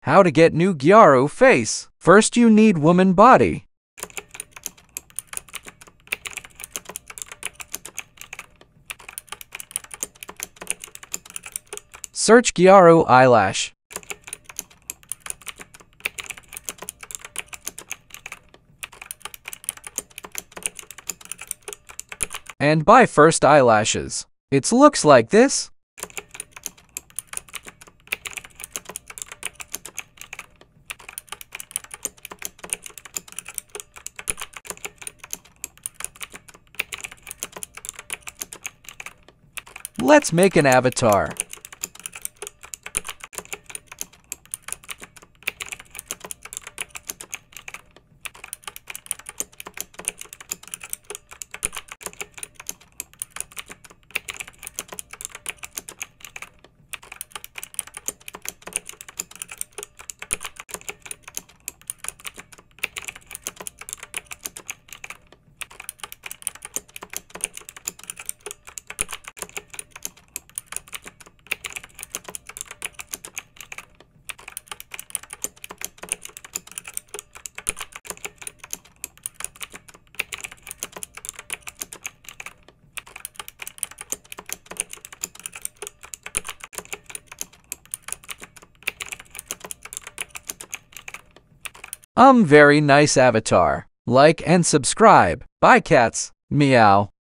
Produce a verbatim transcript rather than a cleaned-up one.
How to get new Gyaru face. First you need woman body. Search Gyaru eyelash. And buy first eyelashes. It looks like this. Let's make an avatar. Um, very nice avatar. Like and subscribe. Bye cats. Meow.